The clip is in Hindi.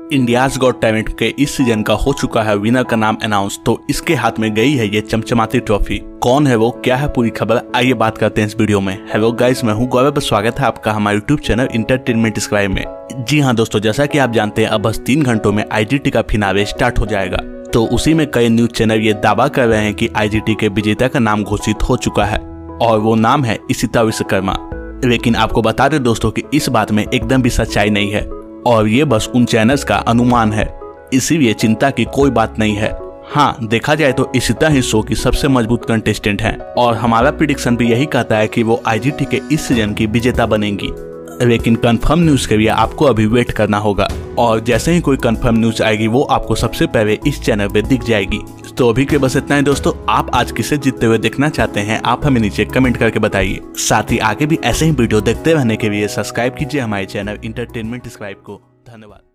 इंडियाज गॉट टैलेंट के इस सीजन का हो चुका है विनर का नाम अनाउंस। तो इसके हाथ में गई है ये चमचमाती ट्रॉफी। कौन है वो, क्या है पूरी खबर, आइए बात करते हैं इस वीडियो में। हेलो गाइस, मैं हूं गौरव, स्वागत है आपका हमारे यूट्यूब चैनल इंटरटेनमेंट स्क्वायर में। जी हाँ दोस्तों, जैसा कि आप जानते हैं अब बस 3 घंटों में IGT का फिनाले स्टार्ट हो जाएगा। तो उसी में कई न्यूज चैनल ये दावा कर रहे हैं कि IGT के विजेता का नाम घोषित हो चुका है और वो नाम है इशिता विश्वकर्मा। लेकिन आपको बता दें दोस्तों कि इस बात में एकदम भी सच्चाई नहीं है और ये बस उन चैनल्स का अनुमान है, इसीलिए चिंता की कोई बात नहीं है। हाँ, देखा जाए तो इशिता ही शो की सबसे मजबूत कंटेस्टेंट हैं और हमारा प्रिडिक्शन भी यही कहता है कि वो IGT के इस सीजन की विजेता बनेंगी। लेकिन कंफर्म न्यूज के लिए आपको अभी वेट करना होगा और जैसे ही कोई कंफर्म न्यूज आएगी वो आपको सबसे पहले इस चैनल पे दिख जाएगी। तो अभी के बस इतना ही दोस्तों। आप आज किसे जीतते हुए देखना चाहते हैं, आप हमें नीचे कमेंट करके बताइए। साथ ही आगे भी ऐसे ही वीडियो देखते रहने के लिए सब्सक्राइब कीजिए हमारे चैनल इंटरटेनमेंट स्क्वायर को। धन्यवाद।